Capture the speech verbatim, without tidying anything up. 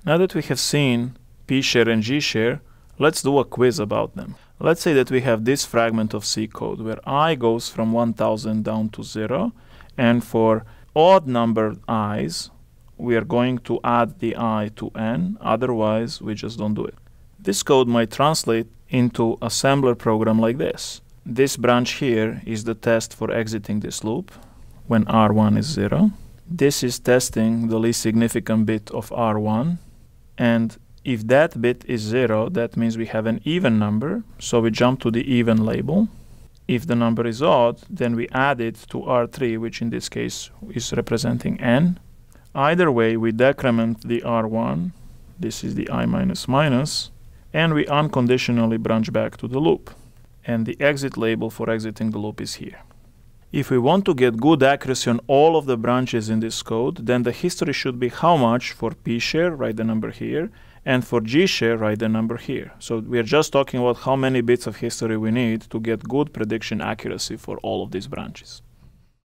Now that we have seen P-share and G-share, let's do a quiz about them. Let's say that we have this fragment of C code where I goes from one thousand down to zero, and for odd numbered i's, we are going to add the I to n, otherwise we just don't do it. This code might translate into assembler program like this. This branch here is the test for exiting this loop when R one is zero. This is testing the least significant bit of R one, and if that bit is zero, that means we have an even number, so we jump to the even label. If the number is odd, then we add it to R three, which in this case is representing n. Either way, we decrement the R one, this is the I minus minus, and we unconditionally branch back to the loop. And the exit label for exiting the loop is here. If we want to get good accuracy on all of the branches in this code, then the history should be how much for P-share, write the number here, and for G-share, write the number here. So we are just talking about how many bits of history we need to get good prediction accuracy for all of these branches.